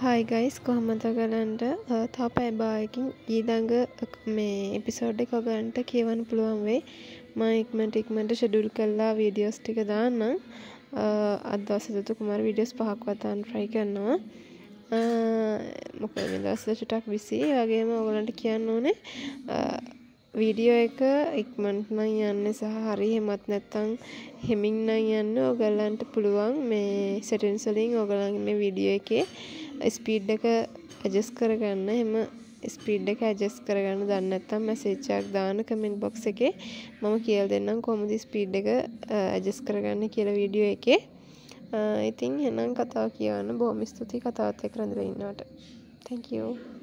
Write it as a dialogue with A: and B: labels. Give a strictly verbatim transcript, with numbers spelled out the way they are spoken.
A: Hi guys කොහොමද ඔයගලන්ට තව පැය භාගයකින් ඊළඟ මේ එපිසෝඩ් එක ඔයගලන්ට කියවන්න පුළුවන් වෙයි. මම ඉක්මනට ඉක්මනට ෂෙඩියුල් කරලා වීඩියෝස් ටික දාන්නම්. අද දවසේ තු කුමාර වීඩියෝස් පහක්වත් දාන්න try කරනවා. මොකද මේ දවස්වල ටිකක් බිසි. ඒ වගේම ඔයගලන්ට කියන්න ඕනේ වීඩියෝ එක ඉක්මනට නම් යන්නේ සහ හරි එහෙමත් නැත්නම් හෙමින් නම් යන්නේ ඔයගලන්ට පුළුවන් මේ settings වලින් ඔයගලන්ගේ මේ වීඩියෝ එකේ ස්පීඩ් එක ඇඩ්ජස්ට් කරගන්න. එහෙම ස්පීඩ් එක ඇඩ්ජස්ට් කරගන්න දන්නේ නැත්නම් මැසේජ් එකක් දාන්න කමෙන්ට් බොක්ස් එකේ. මම කියලා දෙන්නම් කොහොමද ස්පීඩ් එක ඇඩ්ජස්ට් කරගන්නේ කියලා වීඩියෝ එකේ. ඉතින් එහෙනම් කතාව කියවන්න බොහොම ස්තුතියි කතාවත් එක්ක රැඳිලා ඉන්නවට. Thank you.